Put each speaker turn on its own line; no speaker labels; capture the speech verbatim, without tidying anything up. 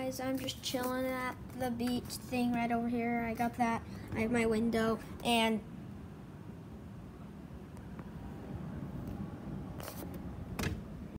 guys, I'm just chilling at the beach thing right over here. I got that. I have my window, and